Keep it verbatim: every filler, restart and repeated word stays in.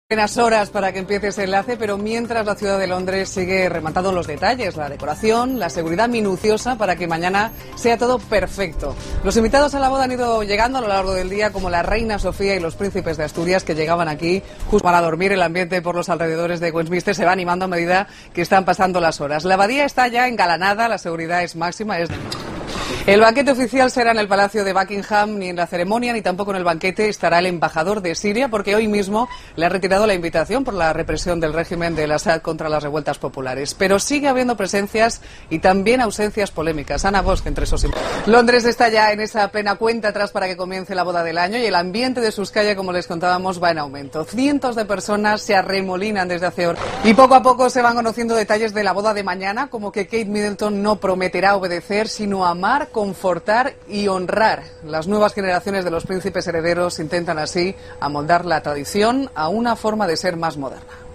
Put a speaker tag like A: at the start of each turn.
A: Apenas horas para que empiece ese enlace, pero mientras la ciudad de Londres sigue rematando los detalles, la decoración, la seguridad minuciosa para que mañana sea todo perfecto. Los invitados a la boda han ido llegando a lo largo del día, como la reina Sofía y los príncipes de Asturias, que llegaban aquí justo para dormir. El ambiente por los alrededores de Westminster se va animando a medida que están pasando las horas. La abadía está ya engalanada, la seguridad es máxima. Es... El banquete oficial será en el Palacio de Buckingham. Ni en la ceremonia ni tampoco en el banquete estará el embajador de Siria, porque hoy mismo le ha retirado la invitación por la represión del régimen de Assad contra las revueltas populares. Pero sigue habiendo presencias y también ausencias polémicas. Ana Bosch, entre esos invitados. Londres está ya en esa plena cuenta atrás para que comience la boda del año y el ambiente de sus calles, como les contábamos, va en aumento. Cientos de personas se arremolinan desde hace horas y poco a poco se van conociendo detalles de la boda de mañana, como que Kate Middleton no prometerá obedecer, sino amar, confortar y honrar. Las nuevas generaciones de los príncipes herederos intentan así amoldar la tradición a una forma de ser más moderna.